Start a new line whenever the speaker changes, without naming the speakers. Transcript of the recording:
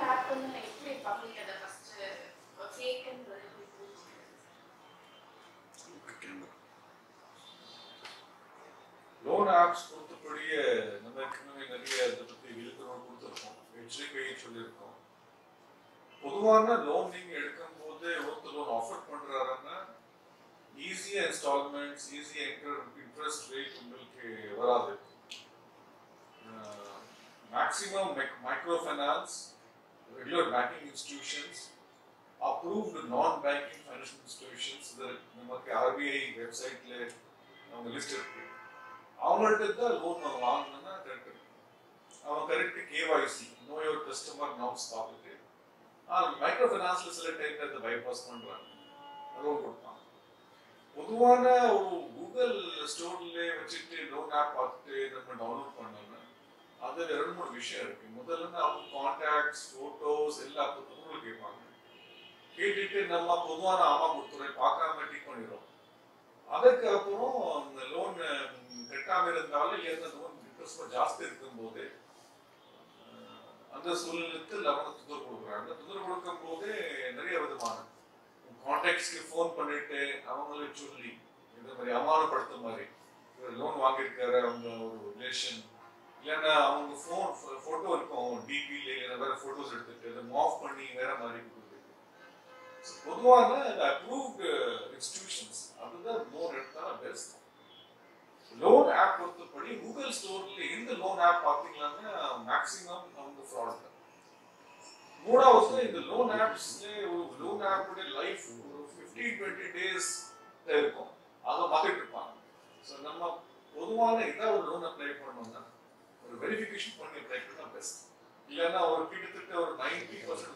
ஆப்னு எப்படி பப்ளிக் அதை ஃபர்ஸ்ட் ஃபேக்ன்றது எப்படி புரிஞ்சுக்கிறது?
லோன் ஆப்ஸ் பொறுத்தபடியே நம்ம ஏற்கனவே நிறைய இதை பற்றி விழிப்புணர்வு கொடுத்துருக்கோம், எச்சரிக்கையை சொல்லியிருக்கோம். பொதுவான லோன் நீங்க எடுக்கும் போது ஒருத்தர் லோன் ஆஃபர் பண்றாருன்னா ஈஸியா இன்ஸ்டால்மெண்ட்ஸ், ஈஸியா இன்ட்ரெஸ்ட் ரேட் உங்களுக்கு வராது. Maximum micro finance, regular banking institutions, approved non-banking financial institutions, நமக்கு ஆர்பிஐ வெப்சைட்ல அவங்க லிஸ்ட் இருக்கு. அவங்கள்ட்ட தான் லோன் நம்ம வாங்கணும்னா கரெக்ட் இருக்கு. அவங்க correct KYC, know your customer norms பார்த்துட்டு மைக்ரோ ஃபைனான்ஸ்ல சில டைம் அதை பைபாஸ் பண்றாங்க, லோன் கொடுப்பாங்க. பொதுவான ஒரு கூகுள் ஸ்டோர்ல வச்சுட்டு லோன் ஆப் பார்த்துட்டு நம்ம டவுன்லோட் பண்ணோம்னா அதுல 2-3 விஷயம் இருக்கு. முதல்ல அவங்க கான்டாக்ட்ஸ், போட்டோஸ் எல்லாம் உங்களுக்கு கேட்பாங்க. கேட்டுட்டு நம்ம பொதுவான ஆமா கொடுத்துறேன் பார்க்காம டிக் பண்ணிடுறோம். அதுக்கப்புறம் அந்த லோன் கட்டாம இருந்தாலும் இல்லையா லோன் இன்ட்ரெஸ்ட் ஜாஸ்தி இருக்கும் போது அந்த சூழ்நிலைக்கு அவங்க துதர் கொடுக்குறாங்க. துதர் கொடுக்கும் போது நிறைய விதமான கான்டாக்ட்ஸ்க்கு ஃபோன் பண்ணிட்டு அவங்கள சொல்லி இந்த மாதிரி அவமானப்படுத்த மாதிரி லோன் வாங்கியிருக்காரு அவங்க ஒரு ரிலேஷன், இல்லைன்னா அவங்க போட்டோ இருக்கும் டிபியில இல்லைன்னா வேற போட்டோஸ் எடுத்துட்டு அதை மாஃப் பண்ணி வேற மாதிரி கொடுக்குறது. பொதுவான அப்ரூவ்டு இன்ஸ்டிடியூஷன்ஸ் அதுதான் லோன் எடுத்தா பெஸ்ட். லோன் ஆப் பொறுத்தபடி கூகுள் ஸ்டோர்ல எந்த லோன் ஆப் பார்த்தீங்கன்னா மேக்ஸிமம் அவங்க ஃப்ராட் தான். மூணாவது இந்த லோன் ஆப்ஸ்ல ஒரு லோன் ஆப்போட லைஃப் ஒரு 15-20 டேஸ் இருக்கும், அதை மாத்திட்டு இருப்பாங்க. ஸோ நம்ம பொதுவான ஏதாவது ஒரு லோன் அப்ளை பண்ணோம்னா ஒரு வெரிஃபிகேஷன் பண்ணி அப்ளை பண்ணா பெஸ்ட். இல்லைன்னா ஒரு கிட்டத்தட்ட ஒரு 90%